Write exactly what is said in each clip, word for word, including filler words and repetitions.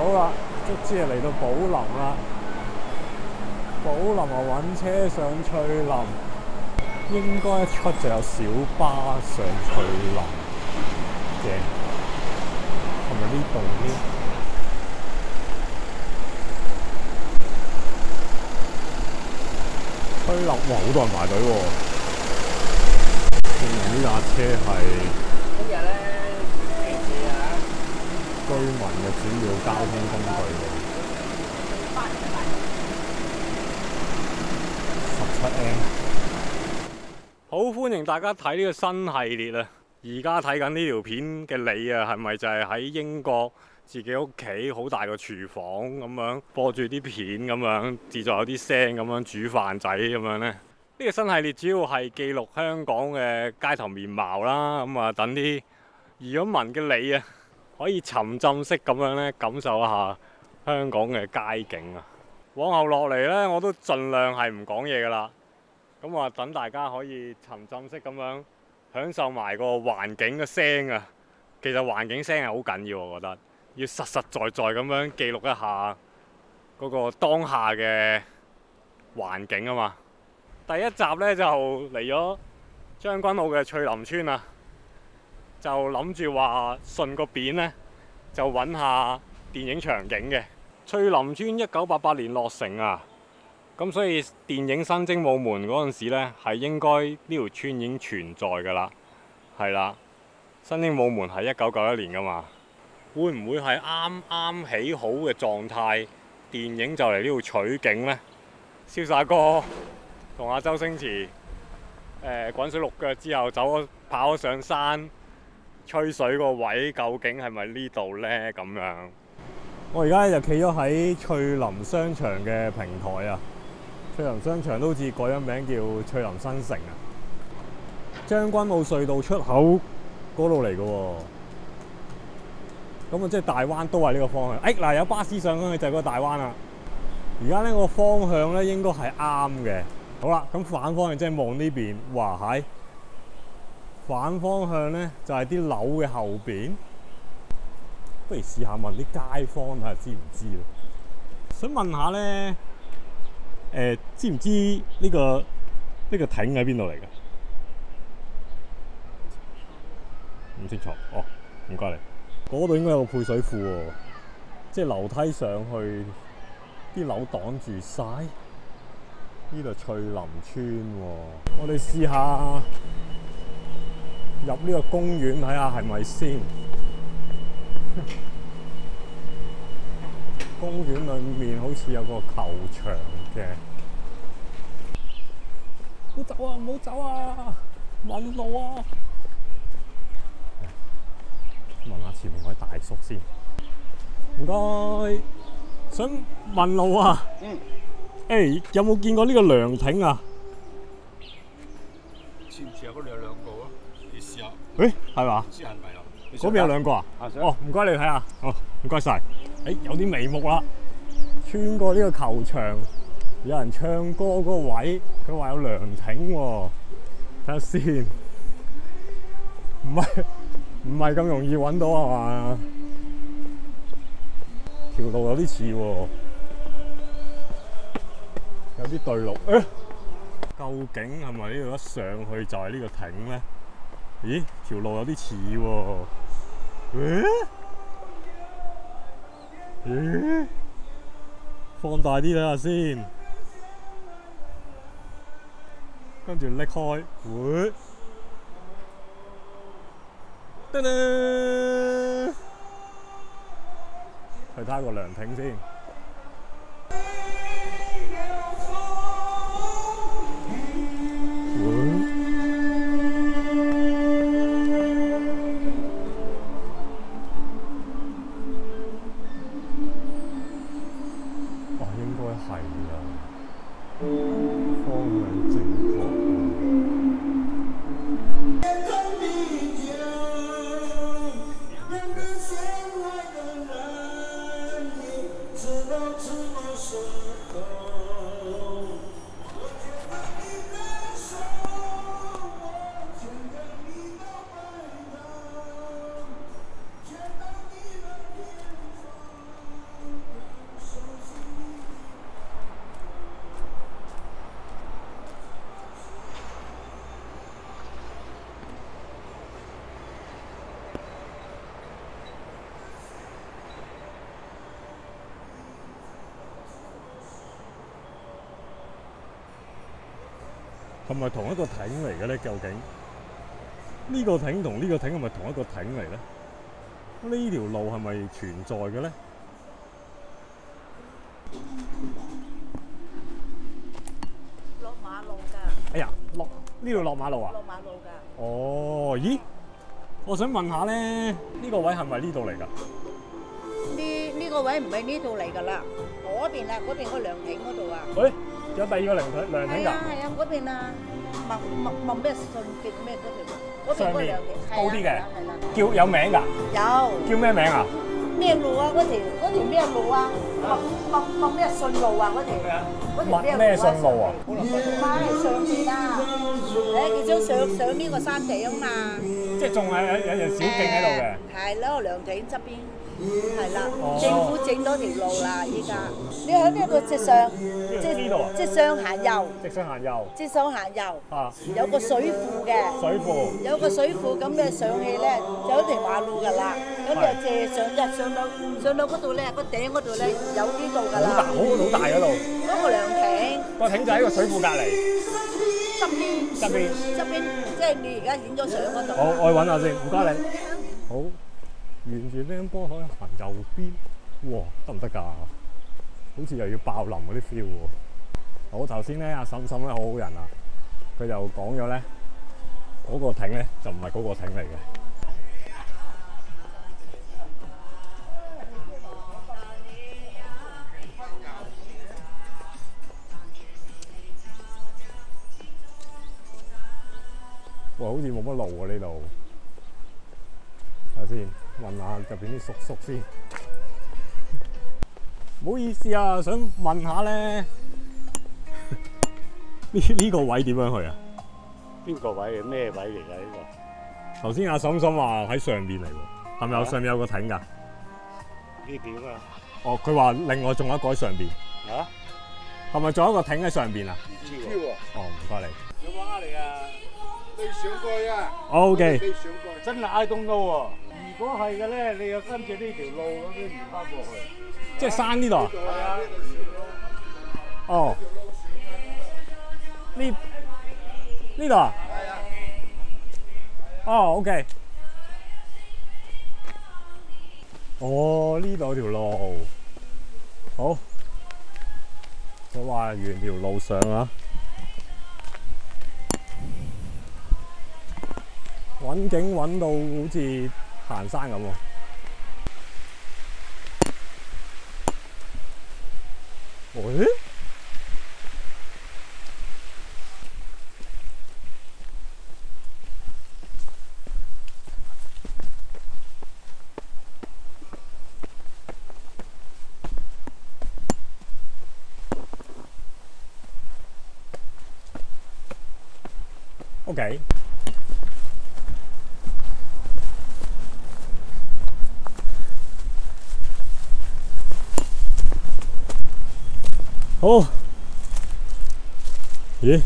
好啦，卒之係嚟到寶林啦。寶林啊，揾車上翠林，應該一出就有小巴上翠林嘅，係咪呢度呢？翠林哇，好多人排隊喎！證明呢架車係今日咧居民嘅主要交通工具喎。十七 M， 好歡迎大家睇呢個新系列啊！而家睇緊呢條片嘅你啊，係咪就係喺英國自己屋企好大個廚房咁樣播住啲片咁樣，自在有啲聲咁樣煮飯仔咁樣呢？呢個新系列主要係記錄香港嘅街頭面貌啦，咁啊等啲移咗民嘅你啊，可以沉浸式咁樣咧感受一下香港嘅街景啊！往後落嚟呢，我都盡量係唔講嘢噶啦，咁啊等大家可以沉浸式咁樣享受埋個環境嘅聲啊！其實環境聲係好緊要，我覺得要實實在在咁樣記錄一下嗰個當下嘅環境啊嘛！第一集呢，就嚟咗將軍澳嘅翠林村啊，就諗住話順個便呢，就揾下電影場景嘅。翠林村一九八八年落成啊，咁所以電影《新精武門》嗰陣時呢，係應該呢條村已經存在㗎啦，係啦，《新精武門》係一九九一年㗎嘛，會唔會係啱啱起好嘅狀態？電影就嚟呢度取景呢？瀟灑哥同阿周星馳誒滾水淥腳之後走咗跑咗上山吹水個位，究竟係咪呢度呢？咁樣，我而家就企咗喺翠林商場嘅平台啊！翠林商場都好似改咗名叫翠林新城啊！將軍澳隧道出口嗰度嚟嘅喎，咁啊即係大灣都係呢個方向。誒、哎、嗱，有巴士上去就係個大灣啦。而家呢個方向咧應該係啱嘅。好啦，咁反方向即係望呢邊，哇係！反方向咧就係啲樓嘅後邊。不如試下問啲街坊睇下知唔知咯？想問下咧，誒、呃、知唔知呢、呢個呢、呢個亭喺邊度嚟㗎？唔清楚。哦，唔該你。嗰度應該有個配水庫喎，即係樓梯上去，啲樓擋住晒。呢度翠林村喎，我哋試下入呢個公園睇下係咪先。公園裏面好似有個球場嘅，唔好走啊！唔好走啊！問路啊！問下前面嗰位大叔先，唔該，想問路啊？嗯。誒、欸，有冇見過呢個涼亭啊？ 似唔似有嗰度有兩個啊？你試下。 誒，係嘛？ 唔知係咪啊？ 嗰邊有兩個啊？哦，唔該你睇下。哦，唔該晒。誒、欸，有啲眉目啦。穿過呢個球場，有人唱歌嗰個位，佢話有涼亭喎。睇下先，唔係唔係咁容易揾到係嘛？條路有啲似喎。有啲對路，誒、欸，究竟係咪呢度一上去就係呢個亭咧？咦，條路有啲似喎，誒，咦，放大啲睇下先，跟住拎開，會，噔噔，去睇下個涼亭先。係啦，方向正確咪同一個艇嚟嘅咧？究竟呢個艇同呢個艇係咪同一個艇嚟咧？呢條路係咪存在嘅咧？ 落馬路㗎。 哎呀，落呢度落馬路啊？ 落馬路㗎。 哦，咦？我想問下咧，呢個位係咪呢度嚟㗎？ 呢呢個位唔係呢度嚟㗎啦，嗰邊啊，嗰邊個涼亭嗰度啊。 喂，有第二個涼亭涼亭㗎？ 係啊係啊，嗰邊啊，麥麥麥咩順極咩嗰條，嗰邊上面嗰涼亭高啲嘅， 係啦。 叫有名㗎？ 有。 叫咩名啊？ 咩路啊？嗰條嗰條咩路啊？麥麥麥咩順路啊？嗰條嗰條麥咩順路啊？ 馬喺上邊啊！誒，佢想上上呢個山頂嘛。 即係仲係有有條小徑喺度嘅。 係咯，涼亭側邊。係啦，政府整咗條路啦，依家你喺呢度直上，即呢度啊， 直上行右， 直上行右， 直上行右， 啊， 有個水庫嘅， 水庫， 有個水庫咁你上去咧就一條馬路㗎啦，咁就借上一上到上到嗰度咧，個頂嗰度咧有呢度㗎啦， 好大好好大嗰度， 嗰個涼亭， 個艇就喺個水庫隔離， 側邊， 側邊， 側邊，即係你而家影咗相嗰度。 好，我去揾下先，唔該你。好。沿住乒乓波海行右邊，哇，得唔得㗎？好似又要爆林嗰啲 feel 喎。好，頭先咧，阿嬸嬸咧好好人啊，佢就講咗咧，嗰個艇咧就唔係嗰個艇嚟嘅。哇，好似冇乜路喎呢度。睇下先。問下入邊啲叔叔先，唔好意思啊，想問下咧，呢呢個位點樣去啊？ 邊個位？咩位嚟㗎？呢個頭先阿嬸嬸話喺上邊嚟喎，係咪有上面有個艇㗎？ 呢點啊？ 哦，佢話另外仲有一個喺上邊。 嚇？ 係咪仲有一個艇喺上邊啊？ 唔知喎。 哦，唔該你。 有冇呃你啊？ 未上過啊 O K。 未上過。 真係 I don't know 喎。如果係嘅咧，你又跟住呢條路咁樣移翻過去。 即係山呢度啊？ 係啊。 哦。呢呢度啊？ 係啊。 哦 ，O K。哦，呢度有條路。好。我話沿條路上啊。揾景揾到好似行山咁喎。喂？OK。好。咦？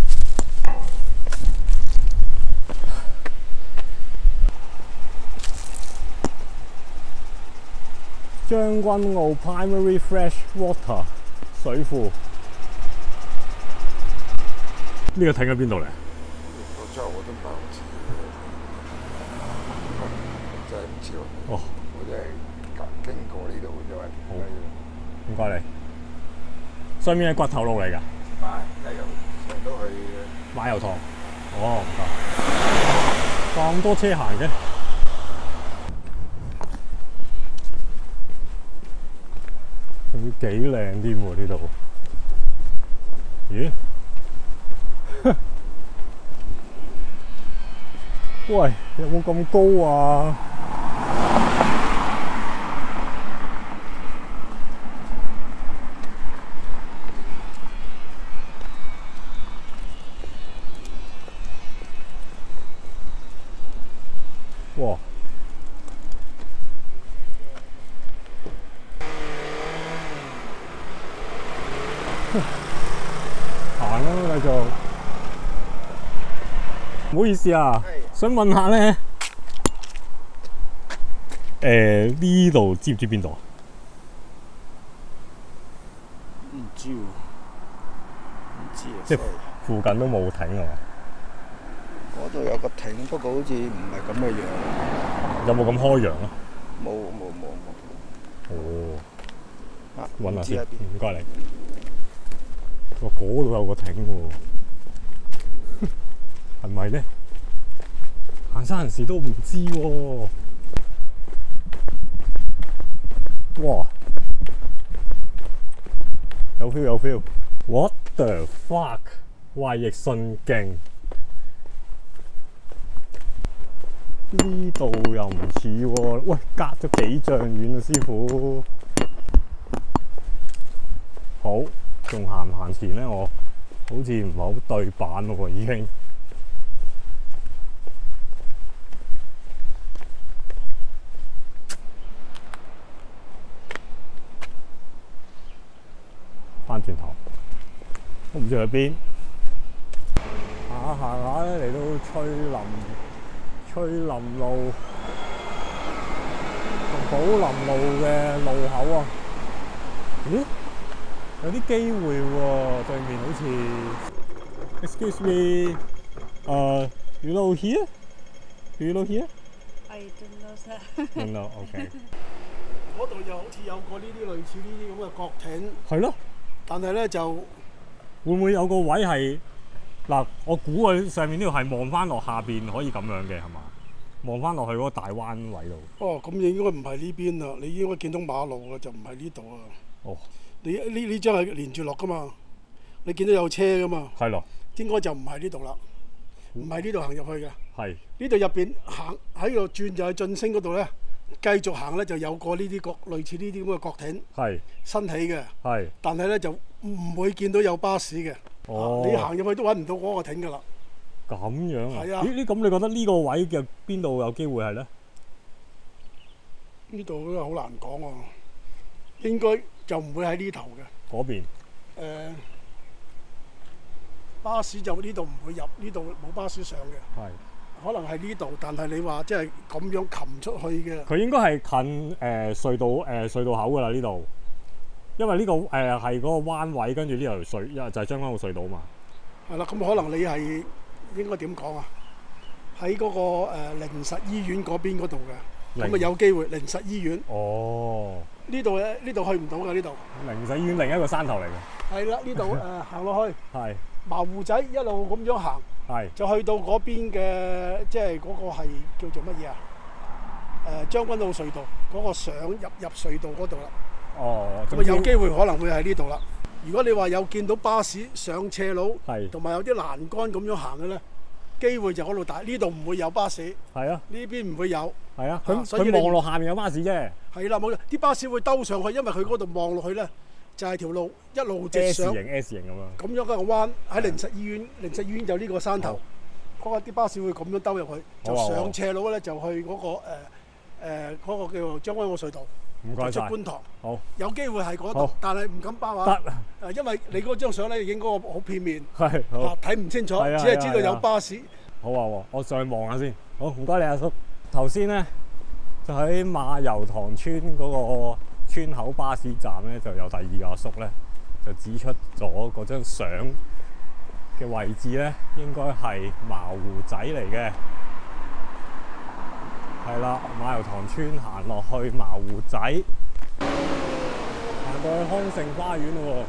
將軍澳 Primary Fresh Water 水庫。呢個艇喺邊度嚟？ 我真係我都唔係好知，真係唔知喎。 哦， 我真係經過呢度啫嘛。 好，唔該你。上面係掘頭路嚟㗎。 買加油上到去馬油塘。哦，唔該。咁多車行嘅。仲要幾靚添喎呢度。咦？喂，有冇咁高啊？哇！行啦，繼續。唔好意思啊，想問下咧，誒呢度知唔知邊度啊？ 唔知喎，唔知啊。 即係附近都冇艇啊嘛。 嗰度有個艇，不過好似唔係咁嘅樣。 有冇咁開揚啊？ 冇冇冇冇。 哦， 啊， 揾下先， 唔知喺邊。 唔該你。哇，嗰度有個艇喎，係咪咧？行山人士都唔知喎。哇！有 feel 有 feel。What the fuck？ 衛奕信徑呢度又唔似喎，喂，隔咗幾丈遠啊，師傅。好，仲行唔行前咧？我好似唔係好對版喎，已經。翻轉頭，都唔知去邊。行下行下咧，嚟到翠林翠林路同寶林路嘅路口啊！咦？有啲機會喎，對面好似 Excuse me， 誒 you know here? Do you know here? I don't know, sir. Don't know, OK。 嗰度又好似有個呢啲類似呢啲咁嘅角艇， 係咯， 但係咧就會唔會有個位係嗱？我估佢上面呢度係望翻落下邊可以咁樣嘅係嘛？望翻落去嗰個大灣位度。 哦，咁應該唔係呢邊啦，你應該見到馬路啦，就唔係呢度啊。 哦， 你呢呢張係連住落噶嘛？你見到有車噶嘛？ 係咯， 應該就唔係呢度啦，唔係呢度行入去嘅。 係呢度入邊行喺度轉就去晉升嗰度咧，繼續行咧就有個呢啲角類似呢啲咁嘅角艇係新起嘅， 係。 但係咧就唔會見到有巴士嘅。 哦， 你行入去都揾唔到嗰個艇㗎啦。 咁樣啊？ 係啊咦？呢咁你覺得呢個位嘅邊度有機會係咧？ 呢度都好難講喎，應該就唔會喺呢頭嘅。 嗰邊誒、巴士就呢度唔會入，呢度冇巴士上嘅。 係。 可能係呢度，但係你話即係咁樣擒出去嘅。 佢應該係近誒、呃、隧道誒、呃、隧道口㗎啦呢度，因為呢、這個誒係嗰個彎位，跟住呢條隧，因為就係將軍澳隧道嘛。 係啦，咁可能你係應該點講啊？喺嗰、那個誒靈實醫院嗰邊嗰度嘅，咁啊靈有機會靈實醫院。 哦， 呢度咧，呢度去唔到㗎呢度。 靈實醫院另一個山頭嚟嘅。 係啦，呢度誒行落去， 係茅湖仔一路咁樣行。 係。 就去到嗰邊嘅，即係嗰個係叫做乜嘢啊？誒將軍澳隧道嗰個上入入隧道嗰度啦。 哦， 咁啊有機會可能會喺呢度啦。如果你話有見到巴士上斜路， 係同埋有啲欄杆咁樣行嘅咧，機會就嗰度大。呢度唔會有巴士， 係啊， 呢邊唔會有。 係啊， 啊佢所以你佢望落下面有巴士啫係啦，冇錯，啲巴士會兜上去，因為佢嗰度望落去咧，就係條路一路直 ，S 上型 S 型咁樣。 咁樣嘅彎喺靈實醫院，靈實醫院就呢個山頭。嗰個啲巴士會咁樣兜入去，就上斜路咧就去嗰、嗰個誒誒嗰個叫做將軍澳隧道， 唔該晒。 就出觀塘。 好， 有機會係嗰好度，但係唔敢包啊。 得。 誒，因為你嗰張相咧影嗰個好片面， 係好啊。睇唔清楚， 係啊只係知道係啊有巴士。 好啊，好我上去望下先。好，唔該你阿叔。頭先咧就喺馬油塘村嗰個村口巴士站咧，就有第二個阿叔咧就指出咗嗰張相嘅位置咧，應該係茅湖仔嚟嘅。係啦，馬油塘村行落去茅湖仔，行到去康盛花園咯喎。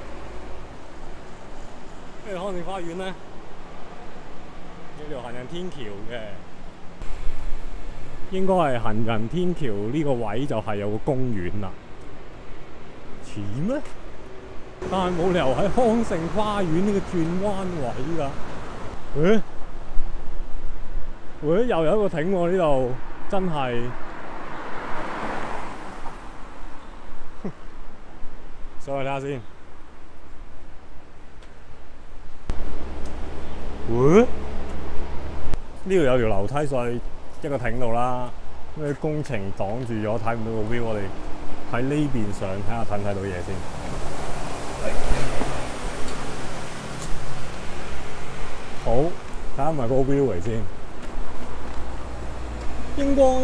跟住康盛花園咧，呢條行人天橋嘅，應該係行人天橋呢個位就係有個公園啦。似咩？但係冇理由喺康盛花園呢個轉彎位㗎。誒、欸，喂，又有一個艇喎呢度，真係。上去睇下先。喂，呢度有條樓梯上去一個艇度啦，因為工程擋住咗，睇唔到個 view。我哋喺呢邊上睇下睇唔睇到嘢先。好，睇下埋個 view 嚟先，應該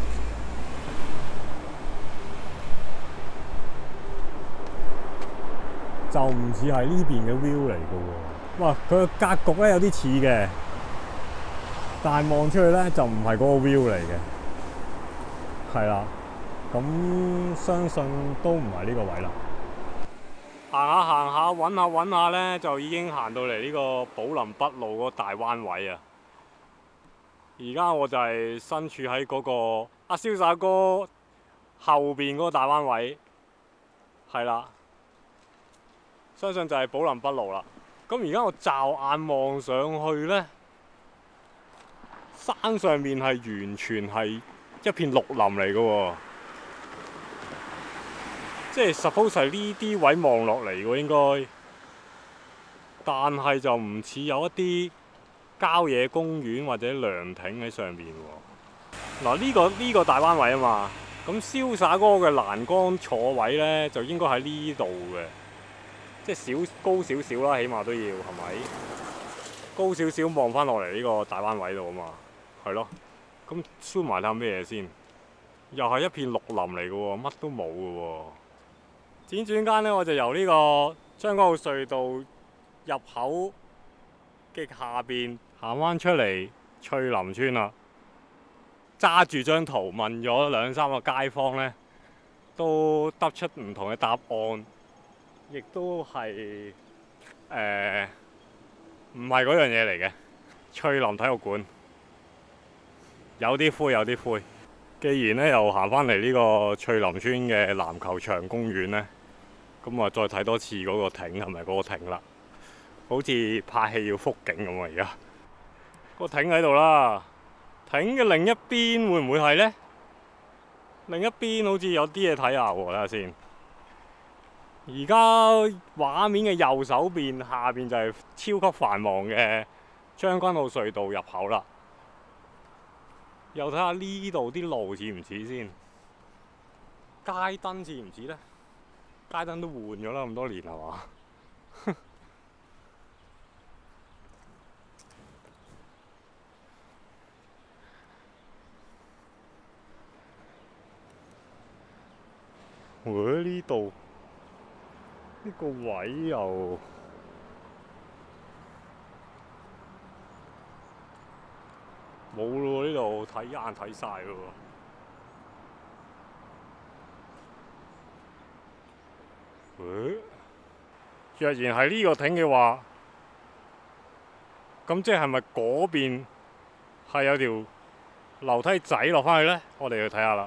就唔似係呢邊嘅 view 嚟嘅喎。哇，佢個格局咧有啲似嘅， 但係望出去咧就唔係嗰個 view 嚟嘅，係啦。咁相信都唔係呢個位啦。行下行下，揾下揾下咧，就已經行到嚟呢個寶林北路嗰個大灣位啊！而家我就係身處喺嗰個阿瀟灑哥後邊嗰個大灣位，係啦，相信就係寶林北路啦。咁而家我驟眼望上去咧，山上面係完全係一片綠林嚟嘅喎。即係 suppose 係呢啲位望落嚟喎，應該，但係就唔似有一啲郊野公園或者涼亭喺上邊喎。嗱，呢個呢個大灣位啊嘛，咁瀟灑哥嘅欄杆坐位咧就應該喺呢度嘅，即係少高少少啦，起碼都要係咪？高少少望翻落嚟呢個大灣位度啊嘛，係咯。咁 zoom 埋睇下咩嘢先，又係一片綠林嚟嘅喎，乜都冇嘅喎。輾轉間咧，我就由呢個將軍澳隧道入口嘅下邊行翻出嚟翠林村啦。揸住張圖問咗兩三個街坊咧，都得出唔同嘅答案，亦都係誒唔係嗰樣嘢嚟嘅。翠林體育館有啲灰，有啲灰。既然咧又行翻嚟呢個翠林村嘅籃球場公園咧。咁啊，再睇多次嗰個艇係咪嗰個艇啦？好似拍戲要復景咁啊！而家個艇喺度啦，艇嘅另一邊會唔會係呢？另一邊好似有啲嘢睇下喎，睇下先。而家畫面嘅右手邊下邊就係超級繁忙嘅將軍澳隧道入口啦。又睇下呢度啲路似唔似先？街燈似唔似呢？街燈都換咗啦，咁多年係嘛？喂，呢度呢個位又冇咯，呢度睇眼睇晒咯。若然係呢個艇嘅話，咁即係咪嗰邊係有條樓梯仔落返去呢？我哋去睇下啦。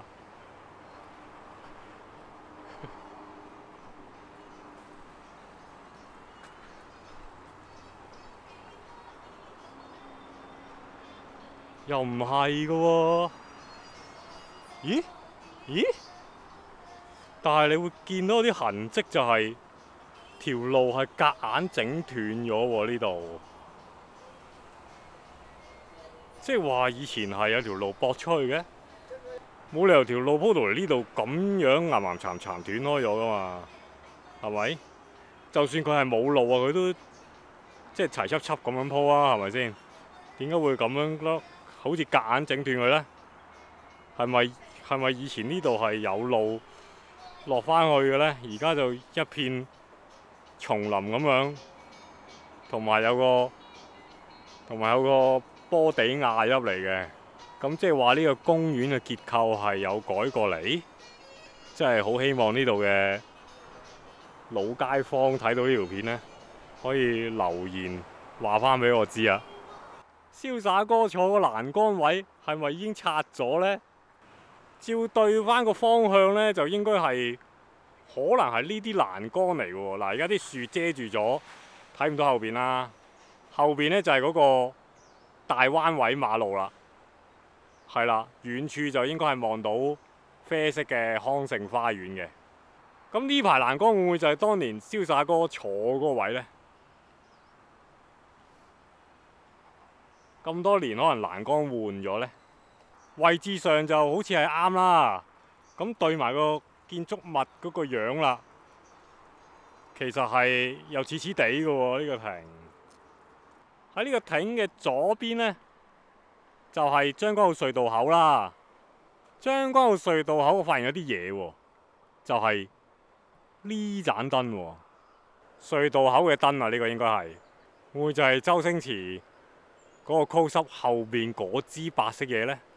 又唔係㗎喎？咦？咦？但係你會見到啲痕跡，就係條路係夾硬整斷咗喎。呢度即係話以前係有條路駁出去嘅，冇理由條路鋪到嚟呢度咁樣岩岩巉巉斷開咗噶嘛？係咪？就算佢係冇路啊，佢都即係齊輯輯咁樣鋪啊，係咪先？點解會咁樣咯？好似夾硬整斷佢呢？係咪係咪以前呢度係有路落返去嘅呢？而家就一片叢林咁樣，同埋有個同埋有個波地瓦入嚟嘅。咁即係話呢個公園嘅結構係有改過嚟，即係好希望呢度嘅老街坊睇到呢條片呢，可以留言話返俾我知啊！瀟灑哥坐個欄杆位係咪已經拆咗呢？照對翻個方向呢，就應該係可能係呢啲欄杆嚟嘅喎。嗱，而家啲樹遮住咗，睇唔到後邊啦。後邊呢就係嗰個大灣位馬路啦，係啦。遠處就應該係望到啡色嘅康盛花園嘅。咁呢排欄杆會唔會就係當年瀟灑哥坐嗰個位呢？咁多年可能欄杆換咗呢，位置上就好似係啱啦。咁對埋個建築物嗰個樣啦，其實係又似似地嘅喎。呢個亭喺呢個亭嘅左邊呢，就係將軍澳隧道口啦。將軍澳隧道口我發現有啲嘢喎，就係呢盞燈喎，隧道口嘅燈啊，呢個應該係會唔會就係周星馳嗰個 close up 後邊嗰支白色嘢呢？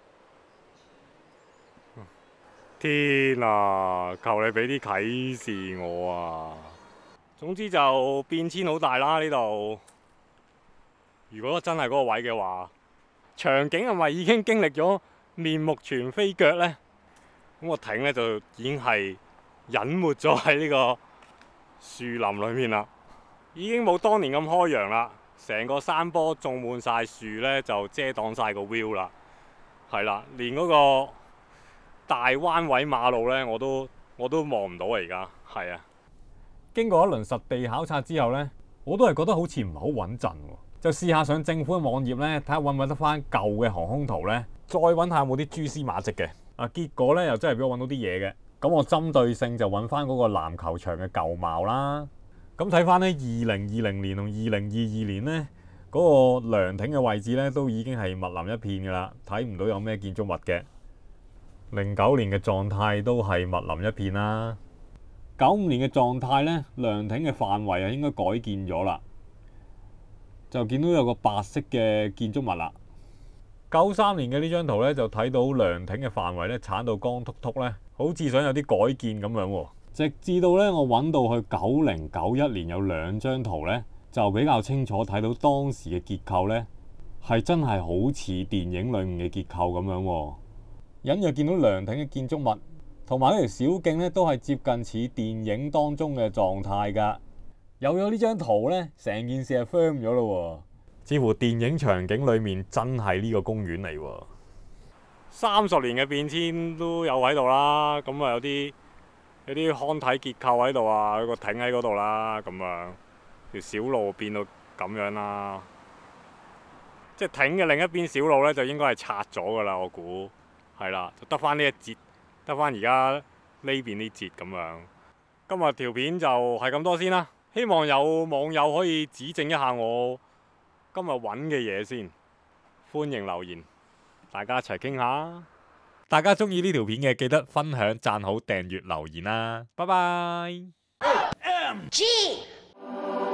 天啊！求你俾啲啟示我啊！總之就變遷好大啦呢度。如果真係嗰個位嘅話，場景係咪已經經歷咗面目全非腳呢？咁個艇呢，就已經係隱沒咗喺呢個樹林裡面啦，已經冇當年咁開揚啦。成個山坡種滿晒樹呢，就遮擋晒個 view 啦。係啦，連嗰個大彎位馬路呢，我都我都望唔到啊！而家係啊。經過一輪實地考察之後呢，我都係覺得好似唔係好穩陣喎。就試下上政府嘅網頁呢，睇下揾唔揾得翻舊嘅航空圖呢，再揾下有冇啲蛛絲馬跡嘅。啊，結果呢，又真係俾我揾到啲嘢嘅。咁我針對性就揾翻嗰個籃球場嘅舊貌啦。咁睇翻呢，二零二零年同二零二二年呢，嗰、嗰個涼亭嘅位置呢，都已經係密林一片㗎啦，睇唔到有咩建築物嘅。零九年嘅狀態都係密林一片啦。九五年嘅狀態呢，涼亭嘅範圍啊應該改建咗啦，就見到有個白色嘅建築物啦。九三年嘅呢張圖呢，就睇到涼亭嘅範圍呢，剷到光禿禿呢，好似想有啲改建咁樣喎。直至到呢，我揾到去九零九一年有兩張圖呢，就比較清楚睇到當時嘅結構呢，係真係好似電影裡面嘅結構咁樣喎。隱約見到涼亭嘅建築物同埋呢條小徑呢，都係接近似電影當中嘅狀態㗎。有咗呢張圖呢，成件事係 firm 咗咯喎，似乎電影場景裡面真係呢個公園嚟喎。三十年嘅變遷都有喺度啦，咁啊有啲有啲康體結構喺度啊，有個艇喺嗰度啦，咁樣條小路變到咁樣啦。即係艇嘅另一邊小路呢，就應該係拆咗㗎啦，我估係啦，就得翻呢一節，得翻而家呢邊呢節咁樣。今日條片就係咁多先啦。希望有網友可以指正一下我今日揾嘅嘢先，歡迎留言，大家一齊傾下。大家中意呢條片嘅記得分享、讚好、訂閱、留言啦，拜拜。M G